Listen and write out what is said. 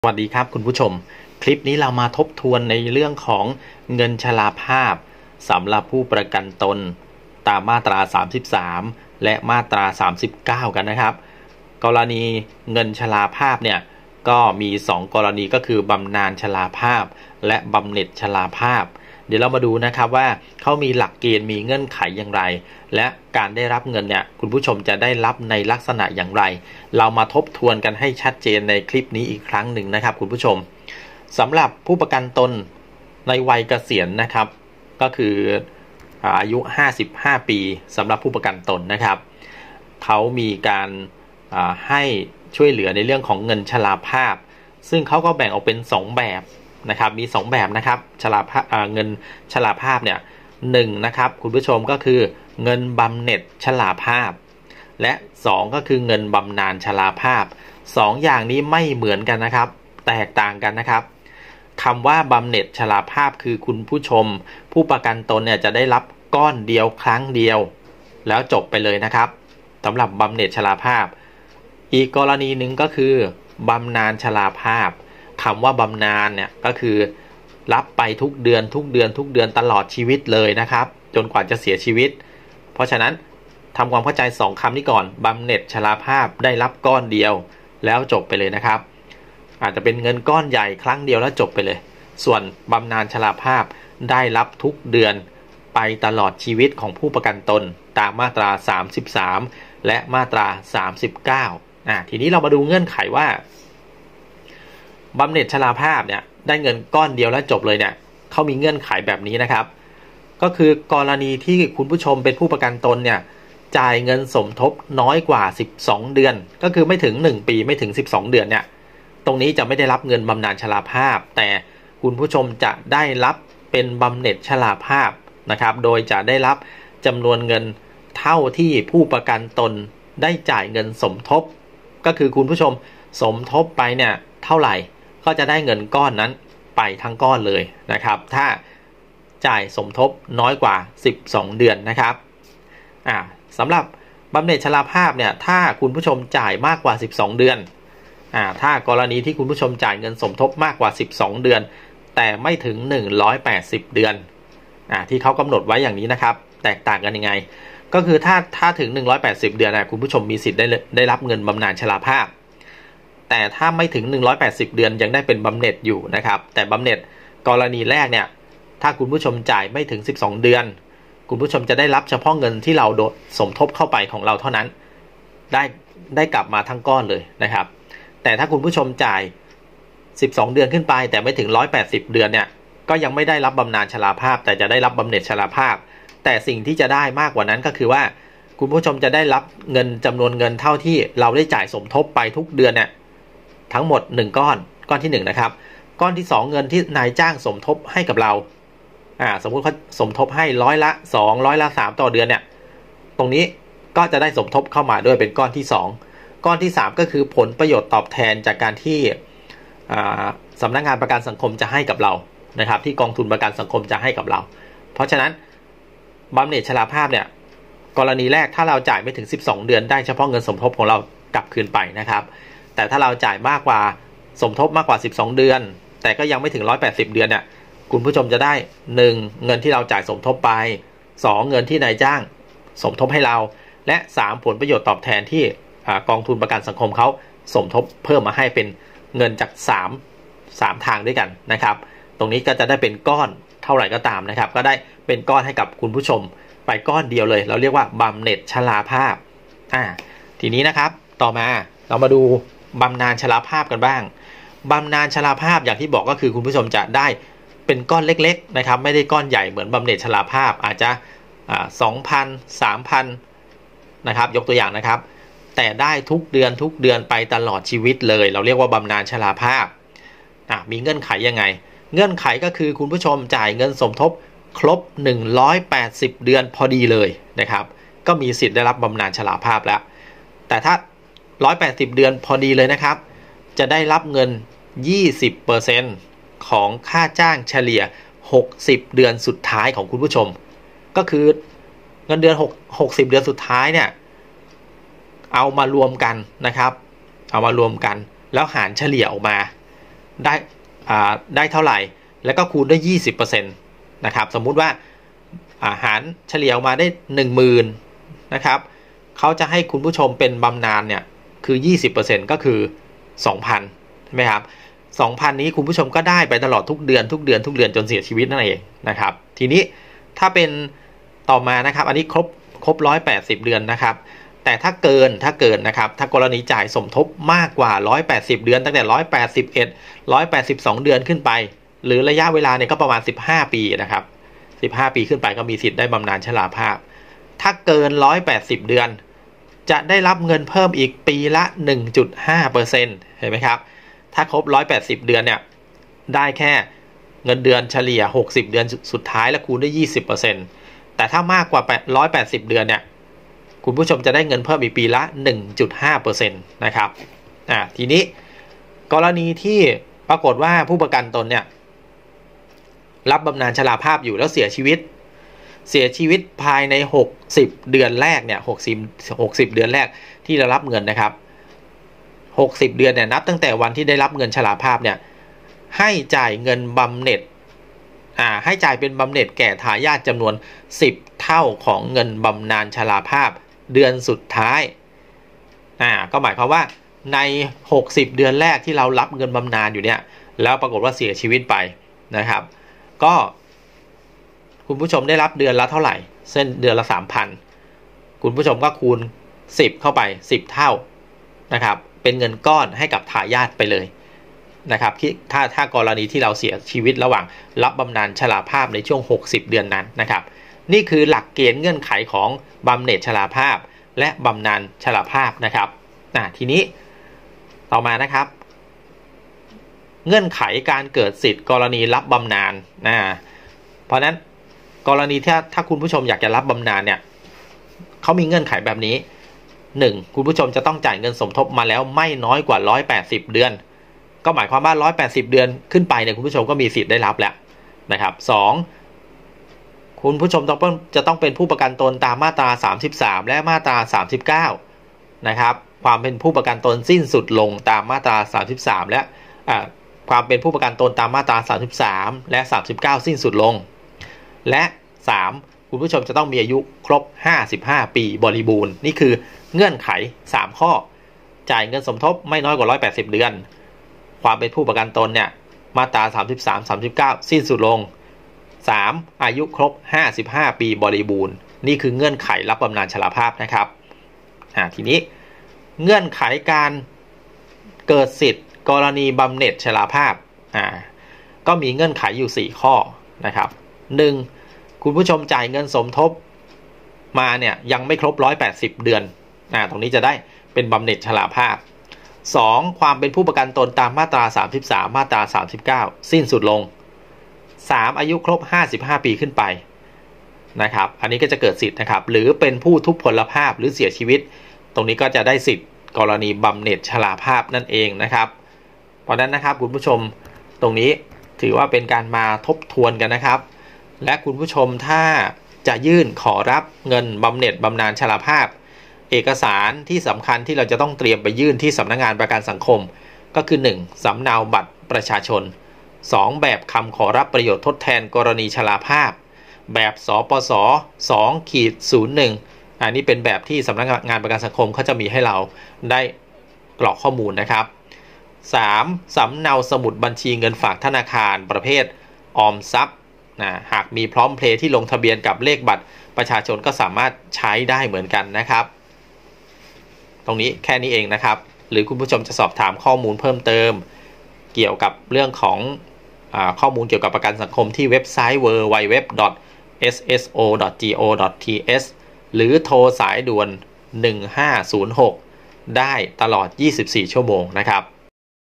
สวัสดีครับคุณผู้ชมคลิปนี้เรามาทบทวนในเรื่องของเงินชราภาพสำหรับผู้ประกันตนตามมาตรา33และมาตรา39กันนะครับกรณีเงินชราภาพเนี่ยก็มี2กรณีก็คือบำนาญชราภาพและบำเหน็จชราภาพเดี๋ยวเรามาดูนะครับว่าเขามีหลักเกณฑ์มีเงื่อนไขอย่างไรและการได้รับเงินเนี่ยคุณผู้ชมจะได้รับในลักษณะอย่างไรเรามาทบทวนกันให้ชัดเจนในคลิปนี้อีกครั้งหนึ่งนะครับคุณผู้ชมสำหรับผู้ประกันตนในวัยเกษียณนะครับก็คืออายุ55ปีสำหรับผู้ประกันตนนะครับเขามีการให้ช่วยเหลือในเรื่องของเงินชราภาพซึ่งเขาก็แบ่งออกเป็น2แบบนะครับมี2แบบนะครับเงินชราภาพเนี่ย1นะครับคุณผู้ชมก็คือเงินบำเหน็จชราภาพและ2ก็คือเงินบำนาญชราภาพ2อย่างนี้ไม่เหมือนกันนะครับแตกต่างกันนะครับคำว่าบำเหน็จชราภาพคือคุณผู้ชมผู้ประกันตนเนี่ยจะได้รับก้อนเดียวครั้งเดียวแล้วจบไปเลยนะครับสำหรับบำเหน็จชราภาพอีกกรณีหนึ่งก็คือบำนาญชราภาพคำว่าบำนาญเนี่ยก็คือรับไปทุกเดือนตลอดชีวิตเลยนะครับจนกว่าจะเสียชีวิตเพราะฉะนั้นทำความเข้าใจ2คำนี้ก่อนบำเหน็จชราภาพได้รับก้อนเดียวแล้วจบไปเลยนะครับอาจจะเป็นเงินก้อนใหญ่ครั้งเดียวแล้วจบไปเลยส่วนบำนาญชราภาพได้รับทุกเดือนไปตลอดชีวิตของผู้ประกันตนตามมาตรา33และมาตรา39ทีนี้เรามาดูเงื่อนไขว่าบำเหน็จชราภาพเนี่ยได้เงินก้อนเดียวแล้วจบเลยเนี่ยเขามีเงื่อนไขแบบนี้นะครับก็คือกรณีที่คุณผู้ชมเป็นผู้ประกันตนเนี่ยจ่ายเงินสมทบน้อยกว่า12เดือนก็คือไม่ถึง1ปีไม่ถึง12เดือนเนี่ยตรงนี้จะไม่ได้รับเงินบำนาญชราภาพแต่คุณผู้ชมจะได้รับเป็นบำเหน็จชราภาพนะครับโดยจะได้รับจำนวนเงินเท่าที่ผู้ประกันตนได้จ่ายเงินสมทบก็คือคุณผู้ชมสมทบไปเนี่ยเท่าไหร่ก็จะได้เงินก้อนนั้นไปทั้งก้อนเลยนะครับถ้าจ่ายสมทบน้อยกว่า12เดือนนะครับสำหรับบำเหน็จชราภาพเนี่ยถ้าคุณผู้ชมจ่ายมากกว่า12เดือนถ้ากรณีที่คุณผู้ชมจ่ายเงินสมทบมากกว่า12เดือนแต่ไม่ถึง180เดือนที่เขากำหนดไว้อย่างนี้นะครับแตกต่างกันยังไงก็คือถ้าถึง180เดือนคุณผู้ชมมีสิทธิ์ได้รับเงินบำนาญชราภาพแต่ถ้าไม่ถึง180เดือนยังได้เป็นบำเหน็จอยู่นะครับแต่บำเหน็จกรณีแรกเนี่ยถ้าคุณผู้ชมจ่ายไม่ถึง12เดือนคุณผู้ชมจะได้รับเฉพาะเงินที่เราสมทบเข้าไปของเราเท่านั้นได้กลับมาทั้งก้อนเลยนะครับแต่ถ้าคุณผู้ชมจ่าย12เดือนขึ้นไปแต่ไม่ถึง180เดือนเนี่ยก็ยังไม่ได้รับบำนาญชราภาพแต่จะได้รับบำเหน็จชราภาพแต่สิ่งที่จะได้มากกว่านั้นก็คือว่าคุณผู้ชมจะได้รับเงินจำนวนเงินเท่าที่เราได้จ่ายสมทบไปทุกเดือนเนี่ยทั้งหมด1ก้อนที่1นะครับก้อนที่2เงินที่นายจ้างสมทบให้กับเราสมมุติเขาสมทบให้2%ละ3ต่อเดือนเนี่ยตรงนี้ก็จะได้สมทบเข้ามาด้วยเป็นก้อนที่2ก้อนที่3ก็คือผลประโยชน์ตอบแทนจากการที่สำนักงานประกันสังคมจะให้กับเรานะครับที่กองทุนประกันสังคมจะให้กับเราเพราะฉะนั้นบำเหน็จชราภาพเนี่ยกรณีแรกถ้าเราจ่ายไม่ถึง12เดือนได้เฉพาะเงินสมทบของเรากลับคืนไปนะครับแต่ถ้าเราจ่ายมากกว่าสมทบมากกว่า12เดือนแต่ก็ยังไม่ถึง180เดือนเนี่ยคุณผู้ชมจะได้1เงินที่เราจ่ายสมทบไป2เงินที่นายจ้างสมทบให้เราและ3ผลประโยชน์ตอบแทนที่กองทุนประกันสังคมเขาสมทบเพิ่มมาให้เป็นเงินจาก3ทางด้วยกันนะครับตรงนี้ก็จะได้เป็นก้อนเท่าไหร่ก็ตามนะครับก็ได้เป็นก้อนให้กับคุณผู้ชมไปก้อนเดียวเลยเราเรียกว่าบำเหน็จชราภาพทีนี้นะครับต่อมาเรามาดูบำนาญชราภาพกันบ้างบำนาญชราภาพอย่างที่บอกก็คือคุณผู้ชมจะได้เป็นก้อนเล็กๆนะครับไม่ได้ก้อนใหญ่เหมือนบำเหน็จชราภาพอาจจะ2,000 3,000นะครับยกตัวอย่างนะครับแต่ได้ทุกเดือนไปตลอดชีวิตเลยเราเรียกว่าบำนาญชราภาพมีเงื่อนไขยังไงเงื่อนไขก็คือคุณผู้ชมจ่ายเงินสมทบครบ180เดือนพอดีเลยนะครับก็มีสิทธิ์ได้รับบำนาญชราภาพแล้วแต่ถ้า180เดือนพอดีเลยนะครับจะได้รับเงิน 20% ของค่าจ้างเฉลี่ย60เดือนสุดท้ายของคุณผู้ชมก็คือเงินเดือน60เดือนสุดท้ายเนี่ยเอามารวมกันนะครับเอามารวมกันแล้วหารเฉลี่ยออกมาได้เท่าไหร่แล้วก็คูณด้วย 20% นะครับสมมุติว่าหารเฉลี่ยออกมาได้ 10,000 นะครับเขาจะให้คุณผู้ชมเป็นบำนาญเนี่ยคือ 20% ก็คือ 2,000 ใช่ไหมครับ 2,000 นี้คุณผู้ชมก็ได้ไปตลอดทุกเดือนจนเสียชีวิตนั่นเองนะครับทีนี้ถ้าเป็นต่อมานะครับอันนี้ครบ180 เดือนนะครับแต่ถ้าเกินนะครับถ้ากรณีจ่ายสมทบมากกว่า180 เดือนตั้งแต่181 182 เดือนขึ้นไปหรือระยะเวลาเนี่ยก็ประมาณ15 ปีนะครับ15 ปีขึ้นไปก็มีสิทธิ์ได้บำนาญชราภาพถ้าเกิน180 เดือนจะได้รับเงินเพิ่มอีกปีละ 1.5% เห็นไหมครับถ้าครบ180 เดือนเนี่ยได้แค่เงินเดือนเฉลี่ย60 เดือนสุดท้ายแล้วคูณด้วย 20% แต่ถ้ามากกว่า180 เดือนเนี่ยคุณผู้ชมจะได้เงินเพิ่มอีกปีละ 1.5% นะครับทีนี้กรณีที่ปรากฏว่าผู้ประกันตนเนี่ยรับบำนาญชราภาพอยู่แล้วเสียชีวิตภายใน60 เดือนแรกเนี่ย60 เดือนแรกที่ได้รับเงินนะครับ60 เดือนเนี่ยนับตั้งแต่วันที่ได้รับเงินชราภาพเนี่ยให้จ่ายเงินบำเหน็จให้จ่ายเป็นบำเหน็จแก่ทายาทจำนวน10 เท่าของเงินบำนาญชราภาพเดือนสุดท้ายก็หมายความว่าใน60 เดือนแรกที่เรารับเงินบำนาญอยู่เนี่ยแล้วปรากฏว่าเสียชีวิตไปนะครับก็คุณผู้ชมได้รับเดือนละเท่าไหร่เส้นเดือนละ 3,000 คุณผู้ชมก็คูณ10เข้าไป10 เท่านะครับเป็นเงินก้อนให้กับทายาทไปเลยนะครับถ้ากรณีที่เราเสียชีวิตระหว่างรับบำนาญชราภาพในช่วง60 เดือนนั้นนะครับนี่คือหลักเกณฑ์เงื่อนไขของบำเหน็จชราภาพและบำนาญชราภาพนะครับทีนี้ต่อมานะครับเงื่อนไขการเกิดสิทธิ์กรณีรับบำนาญเพราะนั้นกรณีถ้าคุณผู้ชมอยากจะรับบำนาญเนี่ยเขามีเงื่อนไขแบบนี้1คุณผู้ชมจะต้องจ่ายเงินสมทบมาแล้วไม่น้อยกว่า180 เดือนก็หมายความว่า180 เดือนขึ้นไปเนี่ยคุณผู้ชมก็มีสิทธิ์ได้รับแล้วนะครับ2คุณผู้ชมจะต้องเป็นผู้ประกันตนตามมาตรา33และมาตรา39นะครับความเป็นผู้ประกันตนสิ้นสุดลงตามมาตรา33และความเป็นผู้ประกันตนตามมาตรา33และ39สิ้นสุดลงและ3คุณผู้ชมจะต้องมีอายุครบ55 ปีบริบูรณ์นี่คือเงื่อนไข3ข้อจ่ายเงินสมทบไม่น้อยกว่า180 เดือนความเป็นผู้ประกันตนเนี่ยมาตรา33 39สิ้นสุดลง3อายุครบ55 ปีบริบูรณ์นี่คือเงื่อนไขรับบำนาญชราภาพนะครับทีนี้เงื่อนไขการเกิดสิทธิ์กรณีบำเหน็จชราภาพก็มีเงื่อนไขอยู่4ข้อนะครับ1คุณผู้ชมจ่ายเงินสมทบมาเนี่ยยังไม่ครบ180 เดือนตรงนี้จะได้เป็นบำเหน็จชราภาพ2ความเป็นผู้ประกันตนตามมาตรา33มาตรา39สิ้นสุดลง3อายุครบ55 ปีขึ้นไปนะครับอันนี้ก็จะเกิดสิทธิ์นะครับหรือเป็นผู้ทุพพลภาพหรือเสียชีวิตตรงนี้ก็จะได้สิทธิ์กรณีบำเหน็จชราภาพนั่นเองนะครับเพราะนั้นนะครับคุณผู้ชมตรงนี้ถือว่าเป็นการมาทบทวนกันนะครับและคุณผู้ชมถ้าจะยื่นขอรับเงินบำเหน็จบำนาญชราภาพเอกสารที่สำคัญที่เราจะต้องเตรียมไปยื่นที่สำนักงานประกันสังคมก็คือ1สำเนาบัตรประชาชน2แบบคำขอรับประโยชน์ทดแทนกรณีชราภาพแบบสปส2-01อันนี้เป็นแบบที่สำนักงานประกันสังคมเขาจะมีให้เราได้กรอกข้อมูลนะครับ3สำเนาสมุดบัญชีเงินฝากธนาคารประเภทออมทรัพย์หากมีพร้อมเพลย์ที่ลงทะเบียนกับเลขบัตรประชาชนก็สามารถใช้ได้เหมือนกันนะครับตรงนี้แค่นี้เองนะครับหรือคุณผู้ชมจะสอบถามข้อมูลเพิ่มเติมเกี่ยวกับเรื่องของข้อมูลเกี่ยวกับประกันสังคมที่เว็บไซต์ www.sso.go.th หรือโทรสายด่วน1506ได้ตลอด24 ชั่วโมงนะครับ